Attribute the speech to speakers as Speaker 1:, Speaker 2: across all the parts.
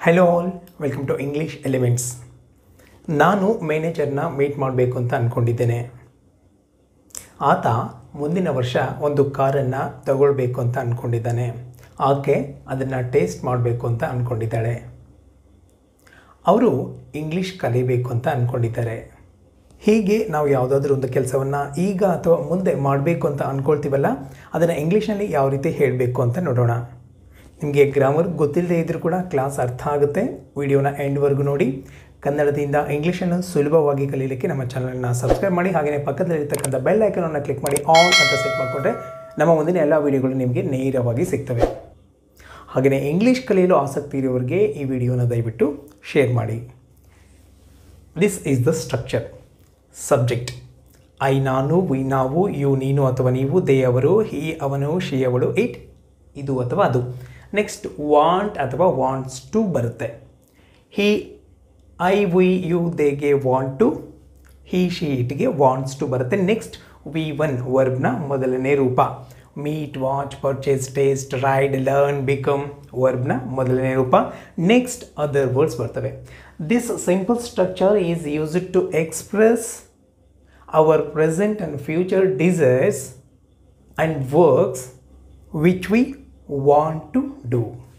Speaker 1: Hello all, welcome to English elements. ನಾನು ಮ್ಯಾನೇಜರ್ನ meet ಮಾಡಬೇಕು ಅಂತ ಅಂದ್ಕೊಂಡಿದ್ದೇನೆ. ಆತ ಮುಂದಿನ ವರ್ಷ ಒಂದು ಕಾರನ್ನು ತಗೊಳ್ಬೇಕು ಅಂತ ಅಂದ್ಕೊಂಡಿದ್ದಾನೆ. ಆಕೆ ಅದನ್ನು ಟೇಸ್ಟ್ ಮಾಡಬೇಕು ಅಂತ ಅಂದ್ಕೊಂಡಿದ್ದಾಳೆ. ಅವರು ಇಂಗ್ಲೀಷ್ ಕಲಿಬೇಕು ಅಂತ ಅಂದ್ಕೊಂಡಿದ್ದಾರೆ. ಹೀಗೆ ನಾವು ಯಾವುದಾದ್ರೂ ಒಂದು ಕೆಲಸವನ್ನು ಈಗ ಅಥವಾ ಮುಂದೆ ಮಾಡಬೇಕು ಅಂತ ಅಂದ್ಕೊಳ್ತೀವಲ್ಲ, ಅದನ್ನು ಇಂಗ್ಲೀಷ್ನಲ್ಲಿ ಯಾವ ರೀತಿ ಹೇಳಬೇಕು ಅಂತ ನೋಡೋಣ. ನಿಮಗೆ ಗ್ರಾಮರ್ ಗೊತ್ತಿಲ್ಲದೆ ಇದ್ದರೂ ಕೂಡ ಕ್ಲಾಸ್ ಅರ್ಥ ಆಗುತ್ತೆ. ವಿಡಿಯೋನ ಎಂಡ್ವರೆಗೂ ನೋಡಿ. ಕನ್ನಡದಿಂದ ಇಂಗ್ಲೀಷನ್ನು ಸುಲಭವಾಗಿ ಕಲೀಲಿಕ್ಕೆ ನಮ್ಮ ಚಾನಲನ್ನು ಸಬ್ಸ್ಕ್ರೈಬ್ ಮಾಡಿ. ಹಾಗೆಯೇ ಪಕ್ಕದಲ್ಲಿರ್ತಕ್ಕಂಥ ಬೆಲ್ ಐಕನನ್ನು ಕ್ಲಿಕ್ ಮಾಡಿ ಆಲ್ ಅಂತ ಸೆಟ್ ಮಾಡಿಕೊಂಡ್ರೆ ನಮ್ಮ ಮುಂದಿನ ಎಲ್ಲ ವೀಡಿಯೋಗಳು ನಿಮಗೆ ನೇರವಾಗಿ ಸಿಗ್ತವೆ. ಹಾಗೆಯೇ ಇಂಗ್ಲೀಷ್ ಕಲಿಯಲು ಆಸಕ್ತಿ ಇರೋರಿಗೆ ಈ ವಿಡಿಯೋನ ದಯವಿಟ್ಟು ಶೇರ್ ಮಾಡಿ. This is the structure. Subject I ನಾನು, ವಿ ನಾವು, ಯು ನೀನು ಅಥವಾ ನೀವು, ದೇ ಅವರು, ಹಿ ಅವನು, ಶಿ ಅವಳು, ಇಟ್ ಇದು ಅಥವಾ ಅದು. ನೆಕ್ಸ್ಟ್ ವಾಂಟ್ ಅಥವಾ ವಾಂಟ್ಸ್ ಟು ಬರುತ್ತೆ. ಹಿ ಐ ವಿ ಯು ದೇಗೆ ವಾಂಟ್ ಟು, ಹಿ ಶಿ ಇಟ್ಗೆ ವಾಂಟ್ಸ್ ಟು ಬರುತ್ತೆ. ನೆಕ್ಸ್ಟ್ ವಿ ಒನ್ ವರ್ಬ್ನ ಮೊದಲನೇ ರೂಪ. Meet, watch, purchase, taste, ride, learn, become ವರ್ಬ್ನ ಮೊದಲನೇ ರೂಪ. ನೆಕ್ಸ್ಟ್ ಅದರ್ ವರ್ಡ್ಸ್ ಬರ್ತವೆ. This simple structure is used to express our present and future desires and works which we want to do.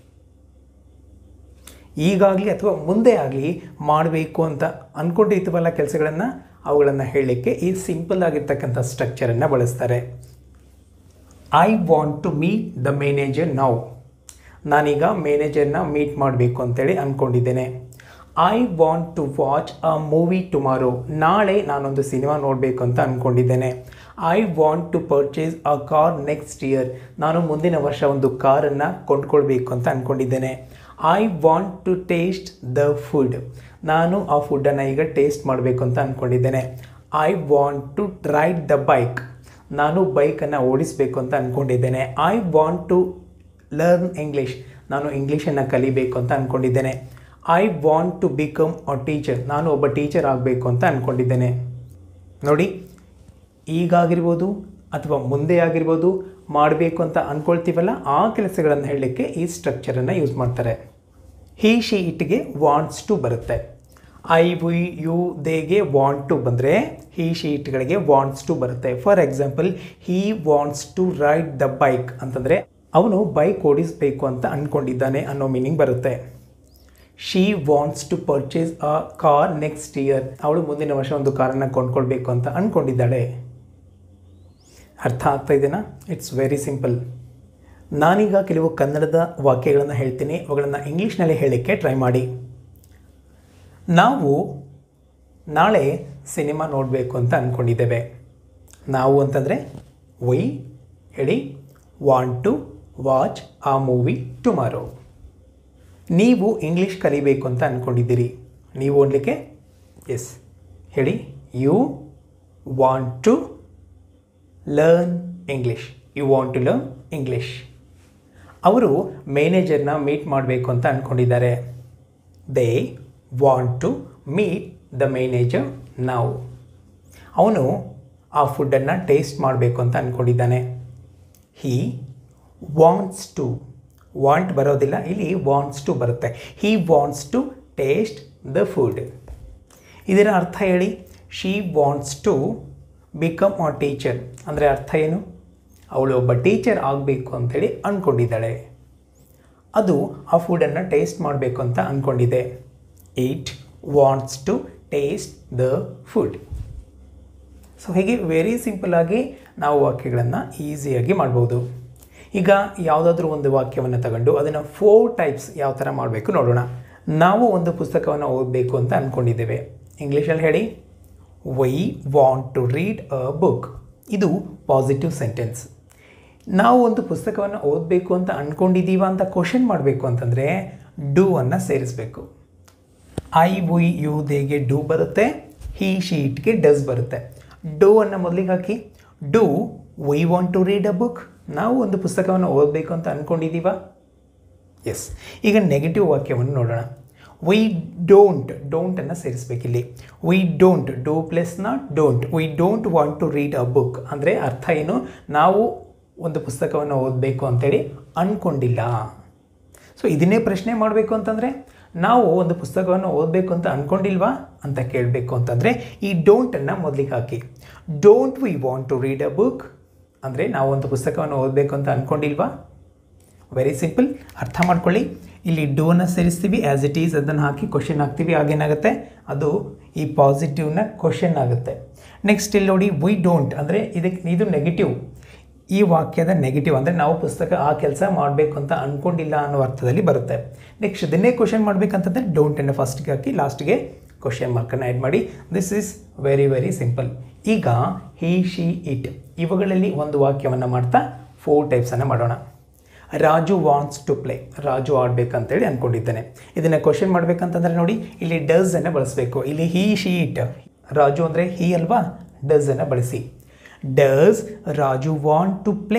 Speaker 1: ಈಗಾಗಲಿ ಅಥವಾ ಮುಂದೆ ಆಗಲಿ ಮಾಡಬೇಕು ಅಂತ ಅಂದ್ಕೊಂಡಿರ್ತೀವಲ್ಲ ಕೆಲಸಗಳನ್ನು, ಅವುಗಳನ್ನು ಹೇಳಲಿಕ್ಕೆ ಈ ಸಿಂಪಲ್ ಆಗಿರ್ತಕ್ಕಂಥ ಸ್ಟ್ರಕ್ಚರನ್ನು ಬಳಸ್ತಾರೆ. I want to meet the manager now. ನಾನೀಗ ಮ್ಯಾನೇಜರ್ನ ಮೀಟ್ ಮಾಡಬೇಕು ಅಂತೇಳಿ ಅಂದ್ಕೊಂಡಿದ್ದೇನೆ. I want to watch a movie tomorrow. ನಾಳೆ ನಾನೊಂದು ಸಿನಿಮಾ ನೋಡಬೇಕು ಅಂತ ಅಂದ್ಕೊಂಡಿದ್ದೇನೆ. I want to purchase a car next year. ನಾನು ಮುಂದಿನ ವರ್ಷ ಒಂದು ಕಾರನ್ನು ಕೊಂಡ್ಕೊಳ್ಬೇಕು ಅಂತ ಅಂದ್ಕೊಂಡಿದ್ದೇನೆ. I want to taste the food. ನಾನು ಆ ಫುಡ್ಡನ್ನು ಈಗ ಟೇಸ್ಟ್ ಮಾಡಬೇಕು ಅಂತ ಅಂದ್ಕೊಂಡಿದ್ದೇನೆ. I want to ride the bike. ನಾನು ಬೈಕನ್ನು ಓಡಿಸಬೇಕು ಅಂತ ಅಂದ್ಕೊಂಡಿದ್ದೇನೆ. I want to learn English. ನಾನು ಇಂಗ್ಲೀಷನ್ನು ಕಲಿಬೇಕು ಅಂತ ಅಂದ್ಕೊಂಡಿದ್ದೇನೆ. I want to become a teacher. ನಾನು ಒಬ್ಬ ಟೀಚರ್ ಆಗಬೇಕು ಅಂತ ಅಂದ್ಕೊಂಡಿದ್ದೇನೆ. ನೋಡಿ, ಈಗಾಗಿರ್ಬೋದು ಅಥವಾ ಮುಂದೆ ಆಗಿರ್ಬೋದು ಮಾಡಬೇಕು ಅಂತ ಅಂದ್ಕೊಳ್ತೀವಲ್ಲ, ಆ ಕೆಲಸಗಳನ್ನು ಹೇಳಲಿಕ್ಕೆ ಈ ಸ್ಟ್ರಕ್ಚರನ್ನು ಯೂಸ್ ಮಾಡ್ತಾರೆ. ಹಿ ಶಿ ಇಟ್ಗೆ ವಾಂಟ್ಸ್ ಟು ಬರುತ್ತೆ. ಐ ವಿ ಯು ದೇಗೆ ವಾಂಟ್ ಟು ಬಂದರೆ ಹಿ ಶಿ ಇಟ್ಗಳಿಗೆ ವಾಂಟ್ಸ್ ಟು ಬರುತ್ತೆ. For example, he wants to ride the bike ಅಂತಂದರೆ ಅವನು ಬೈಕ್ ಓಡಿಸಬೇಕು ಅಂತ ಅಂದ್ಕೊಂಡಿದ್ದಾನೆ ಅನ್ನೋ ಮೀನಿಂಗ್ ಬರುತ್ತೆ. She wants to purchase a car next year. ಅವಳು ಮುಂದಿನ ವರ್ಷ ಒಂದು ಕಾರನ್ನು ಕೊಂಡ್ಕೊಳ್ಬೇಕು ಅಂತ ಅಂದ್ಕೊಂಡಿದ್ದಾಳೆ. ಅರ್ಥ ಆಗ್ತಾ ಇದೆನಾ? It's very simple. ನಾನೀಗ ಕೆಲವು ಕನ್ನಡದ ವಾಕ್ಯಗಳನ್ನು ಹೇಳ್ತೀನಿ, ಅವುಗಳನ್ನು ಇಂಗ್ಲೀಷ್ನಲ್ಲಿ ಹೇಳಲಿಕ್ಕೆ ಟ್ರೈ ಮಾಡಿ. ನಾವು ನಾಳೆ ಸಿನಿಮಾ ನೋಡಬೇಕು ಅಂತ ಅಂದ್ಕೊಂಡಿದ್ದೇವೆ. ನಾವು ಅಂತಂದರೆ ವಿ ಹೇಳಿ. Want to watch a movie tomorrow. ನೀವು ಇಂಗ್ಲೀಷ್ ಕಲಿಬೇಕು ಅಂತ ಅಂದ್ಕೊಂಡಿದ್ದೀರಿ. ನೀವು ಓದಲಿಕ್ಕೆ ಎಸ್ ಹೇಳಿ. You want to learn English. You want to learn English. ಅವರು ಮ್ಯಾನೇಜರ್ನ ಮೀಟ್ ಮಾಡಬೇಕು ಅಂತ ಅಂದ್ಕೊಂಡಿದ್ದಾರೆ. They want to meet the manager now. ಅವನು ಆ ಫುಡ್ಡನ್ನು ಟೇಸ್ಟ್ ಮಾಡಬೇಕು ಅಂತ ಅಂದ್ಕೊಂಡಿದ್ದಾನೆ. He wants to. ವಾಂಟ್ ಬರೋದಿಲ್ಲ ಇಲ್ಲಿ, ವಾಂಟ್ಸ್ ಟು ಬರುತ್ತೆ. He wants to taste the food. ಇದರ ಅರ್ಥ ಹೇಳಿ. She wants to become a teacher ಅಂದರೆ ಅರ್ಥ ಏನು? ಅವಳು ಒಬ್ಬ ಟೀಚರ್ ಆಗಬೇಕು ಅಂಥೇಳಿ ಅಂದ್ಕೊಂಡಿದ್ದಾಳೆ. ಅದು ಆ ಫುಡನ್ನು ಟೇಸ್ಟ್ ಮಾಡಬೇಕು ಅಂತ ಅಂದ್ಕೊಂಡಿದೆ. It wants to taste the food. So ಹೀಗೆ ವೆರಿ ಸಿಂಪಲ್ಲಾಗಿ ನಾವು ವಾಕ್ಯಗಳನ್ನು ಈಸಿಯಾಗಿ ಮಾಡ್ಬೋದು. ಈಗ ಯಾವುದಾದ್ರೂ ಒಂದು ವಾಕ್ಯವನ್ನು ತಗೊಂಡು ಅದನ್ನು 4 ಟೈಪ್ಸ್ ಯಾವ ಥರ ಮಾಡಬೇಕು ನೋಡೋಣ. ನಾವು ಒಂದು ಪುಸ್ತಕವನ್ನು ಓದಬೇಕು ಅಂತ ಅಂದ್ಕೊಂಡಿದ್ದೇವೆ. ಇಂಗ್ಲೀಷಲ್ಲಿ ಹೇಳಿ. We want to read a book. ಇದು ಪಾಸಿಟಿವ್ ಸೆಂಟೆನ್ಸ್. ನಾವು ಒಂದು ಪುಸ್ತಕವನ್ನು ಓದಬೇಕು ಅಂತ ಅಂದ್ಕೊಂಡಿದ್ದೀವ ಅಂತ ಕ್ವಶನ್ ಮಾಡಬೇಕು ಅಂತಂದರೆ ಡೂ ಅನ್ನು ಸೇರಿಸಬೇಕು. ಐ ವಿ ಯು ದೇಗೆ ಡೂ ಬರುತ್ತೆ. ಹಿ ಶಿ ಇಟ್ಗೆ ಡಸ್ ಬರುತ್ತೆ. ಡೂ ಅನ್ನು ಮೊದಲಿಗೆ ಹಾಕಿ. Do we want to read a book. ನಾವು ಒಂದು ಪುಸ್ತಕವನ್ನು ಓದಬೇಕು ಅಂತ ಅಂದ್ಕೊಂಡಿದ್ದೀವ. ಎಸ್. ಈಗ ನೆಗೆಟಿವ್ ವಾಕ್ಯವನ್ನು ನೋಡೋಣ. ವಿ ಡೋಂಟನ್ನು ಸೇರಿಸ್ಬೇಕಿಲ್ಲಿ. We don't, do plus not don't. We don't want to read a book ಅಂದರೆ ಅರ್ಥ ಏನು? ನಾವು ಒಂದು ಪುಸ್ತಕವನ್ನು ಓದಬೇಕು ಅಂತೇಳಿ ಅಂದ್ಕೊಂಡಿಲ್ಲ. ಸೊ ಇದನ್ನೇ ಪ್ರಶ್ನೆ ಮಾಡಬೇಕು ಅಂತಂದರೆ ನಾವು ಒಂದು ಪುಸ್ತಕವನ್ನು ಓದಬೇಕು ಅಂತ ಅಂದ್ಕೊಂಡಿಲ್ವಾ ಅಂತ ಕೇಳಬೇಕು ಅಂತಂದರೆ ಈ ಡೋಂಟನ್ನು ಮೊದಲಿಗೆ ಹಾಕಿ. Don't we want to read a book ಅಂದರೆ ನಾವು ಒಂದು ಪುಸ್ತಕವನ್ನು ಓದಬೇಕು ಅಂತ ಅಂದ್ಕೊಂಡಿಲ್ವಾ. ವೆರಿ ಸಿಂಪಲ್, ಅರ್ಥ ಮಾಡ್ಕೊಳ್ಳಿ. ಇಲ್ಲಿ ಡೋನ ಸೇರಿಸ್ತೀವಿ, ಆ್ಯಸ್ ಇಟ್ ಈಸ್ ಅದನ್ನು ಹಾಕಿ ಕ್ವಶನ್ ಹಾಕ್ತೀವಿ. ಆಗೇನಾಗುತ್ತೆ, ಅದು ಈ ಪಾಸಿಟಿವ್ನ ಕ್ವಶನ್ ಆಗುತ್ತೆ. ನೆಕ್ಸ್ಟ್ ಇಲ್ಲಿ ನೋಡಿ, ವಿ ಡೋಂಟ್ ಅಂದರೆ ಇದು ನೆಗೆಟಿವ್. ಈ ವಾಕ್ಯದ ನೆಗೆಟಿವ್ ಅಂದರೆ ನಾವು ಪುಸ್ತಕ ಆ ಕೆಲಸ ಮಾಡಬೇಕು ಅಂತ ಅಂದ್ಕೊಂಡಿಲ್ಲ ಅನ್ನೋ ಅರ್ಥದಲ್ಲಿ ಬರುತ್ತೆ. ನೆಕ್ಸ್ಟ್ ಇದನ್ನೇ ಕ್ವಶನ್ ಮಾಡಬೇಕಂತಂದರೆ ಡೋಂಟನ್ನು ಫಸ್ಟ್ಗೆ ಹಾಕಿ ಲಾಸ್ಟ್ಗೆ ಕ್ವಶನ್ ಮಾರ್ಕನ್ನು ಆ್ಯಡ್ ಮಾಡಿ. This is very very simple. ಈಗ ಹಿ, ಶಿ, ಇಟ್ ಇವುಗಳಲ್ಲಿ ಒಂದು ವಾಕ್ಯವನ್ನು ಮಾಡ್ತಾ 4 ಟೈಪ್ಸನ್ನು ಮಾಡೋಣ. Raju wants to play, Raju ಆಡಬೇಕಂತೇಳಿ ಅಂದ್ಕೊಂಡಿದ್ದಾನೆ. ಇದನ್ನು ಕ್ವಶನ್ ಮಾಡಬೇಕಂತಂದರೆ ನೋಡಿ, ಇಲ್ಲಿ ಡಸನ್ನು ಬಳಸಬೇಕು. ಇಲ್ಲಿ ಹಿ, ಶಿ, ಇಟ್, ರಾಜು ಅಂದರೆ ಹಿ ಅಲ್ವಾ, ಡಸನ್ನು ಬಳಸಿ. Does Raju want to play.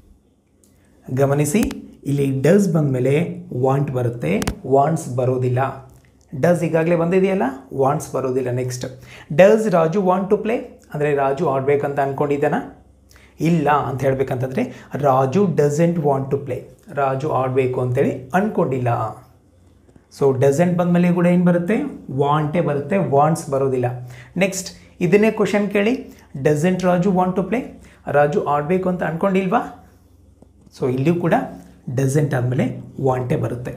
Speaker 1: ಗಮನಿಸಿ, ಇಲ್ಲಿ ಡಸ್ ಬಂದಮೇಲೆ ವಾಂಟ್ ಬರುತ್ತೆ, ವಾಂಟ್ಸ್ ಬರೋದಿಲ್ಲ. ಡಸ್ ಈಗಾಗಲೇ ಬಂದಿದೆಯಲ್ಲ, ವಾಂಟ್ಸ್ ಬರೋದಿಲ್ಲ. Next does Raju want to play ಅಂದರೆ ರಾಜು ಆಡಬೇಕಂತ ಅಂದ್ಕೊಂಡಿದ್ದಾನ? ಇಲ್ಲ ಅಂತ ಹೇಳಬೇಕಂತಂದರೆ Raju doesn't want to play, Raju ಆಡಬೇಕು ಅಂತೇಳಿ ಅಂದ್ಕೊಂಡಿಲ್ಲ. ಸೊ ಡಸೆಂಟ್ ಬಂದಮೇಲೆ ಕೂಡ ಏನು ಬರುತ್ತೆ, ವಾಂಟೇ ಬರುತ್ತೆ, ವಾಂಟ್ಸ್ ಬರೋದಿಲ್ಲ. ನೆಕ್ಸ್ಟ್ ಇದನ್ನೇ ಕ್ವಶನ್ ಕೇಳಿ, doesn't Raju want to play, Raju ಆಡಬೇಕು ಅಂತ ಅಂದ್ಕೊಂಡಿಲ್ವಾ? ಸೊ ಇಲ್ಲಿಯೂ ಕೂಡ ಡಸೆಂಟ್ ಆದಮೇಲೆ ವಾಂಟೇ ಬರುತ್ತೆ.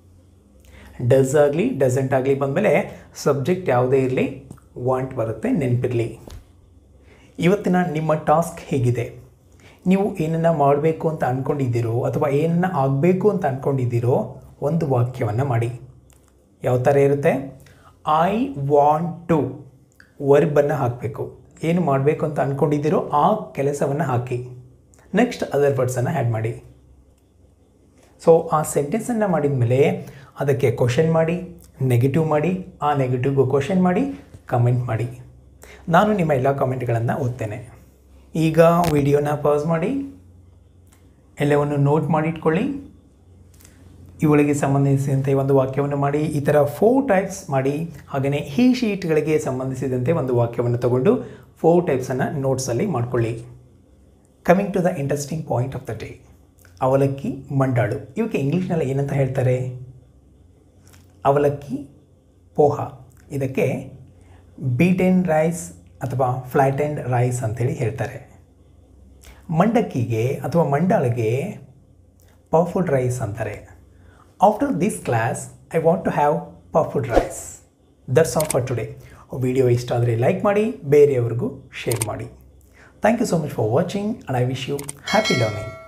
Speaker 1: ಡಸ್ ಆಗಲಿ ಡಸೆಂಟ್ ಆಗಲಿ ಬಂದಮೇಲೆ ಸಬ್ಜೆಕ್ಟ್ ಯಾವುದೇ ಇರಲಿ ವಾಂಟ್ ಬರುತ್ತೆ, ನೆನಪಿರಲಿ. ಇವತ್ತಿನ ನಿಮ್ಮ ಟಾಸ್ಕ್ ಹೇಗಿದೆ? ನೀವು ಏನನ್ನು ಮಾಡಬೇಕು ಅಂತ ಅಂದ್ಕೊಂಡಿದ್ದೀರೋ ಅಥವಾ ಏನನ್ನು ಆಗಬೇಕು ಅಂತ ಅಂದ್ಕೊಂಡಿದ್ದೀರೋ ಒಂದು ವಾಕ್ಯವನ್ನು ಮಾಡಿ. ಯಾವ ಥರ ಇರುತ್ತೆ, ಐ ವಾಂಟ್ ಟು ವರ್ಬನ್ನು ಹಾಕಬೇಕು. ಏನು ಮಾಡಬೇಕು ಅಂತ ಅಂದ್ಕೊಂಡಿದ್ದೀರೋ ಆ ಕೆಲಸವನ್ನು ಹಾಕಿ. ನೆಕ್ಸ್ಟ್ ಅದರ್ ವರ್ಡ್ಸನ್ನು ಆ್ಯಡ್ ಮಾಡಿ. ಸೊ ಆ ಸೆಂಟೆನ್ಸನ್ನು ಮಾಡಿದ ಮೇಲೆ ಅದಕ್ಕೆ ಕ್ವಶನ್ ಮಾಡಿ, ನೆಗೆಟಿವ್ ಮಾಡಿ, ಆ ನೆಗೆಟಿವ್ಗೂ ಕ್ವಶನ್ ಮಾಡಿ, ಕಮೆಂಟ್ ಮಾಡಿ. ನಾನು ನಿಮ್ಮ ಎಲ್ಲ ಕಮೆಂಟ್ಗಳನ್ನು ಓದ್ತೇನೆ. ಈಗ ವಿಡಿಯೋನ ಪಾಸ್ ಮಾಡಿ ಎಲ್ಲವನ್ನು ನೋಟ್ ಮಾಡಿಟ್ಕೊಳ್ಳಿ. ಇವುಗಳಿಗೆ ಸಂಬಂಧಿಸಿದಂತೆ ಒಂದು ವಾಕ್ಯವನ್ನು ಮಾಡಿ. ಈ ಥರ 4 ಟೈಪ್ಸ್ ಮಾಡಿ. ಹಾಗೆಯೇ ಈ ಶೀಟ್ಗಳಿಗೆ ಸಂಬಂಧಿಸಿದಂತೆ ಒಂದು ವಾಕ್ಯವನ್ನು ತಗೊಂಡು 4 ಟೈಪ್ಸನ್ನು ನೋಟ್ಸಲ್ಲಿ ಮಾಡ್ಕೊಳ್ಳಿ. Coming to the interesting point of the day, ಅವಲಕ್ಕಿ, ಮಂಡಾಳು ಇವಕ್ಕೆ ಇಂಗ್ಲೀಷ್ನಲ್ಲಿ ಏನಂತ ಹೇಳ್ತಾರೆ? ಅವಲಕ್ಕಿ, ಪೋಹ. ಇದಕ್ಕೆ ಬೀಟೆನ್ ರೈಸ್ ಅಥವಾ ಫ್ಲಾಟೆಂಡ್ ರೈಸ್ ಅಂತೇಳಿ ಹೇಳ್ತಾರೆ. ಮಂಡಕ್ಕಿಗೆ ಅಥವಾ ಮಂಡಾಳಿಗೆ ಪಫ್ಡ್ ರೈಸ್ ಅಂತಾರೆ. After this class I want to have puffed rice. That's all for today. Video ಇಷ್ಟ ಆದರೆ ಲೈಕ್ ಮಾಡಿ, ಬೇರೆಯವ್ರಿಗೂ ಶೇರ್ ಮಾಡಿ. Thank you so much for watching and I wish you happy learning.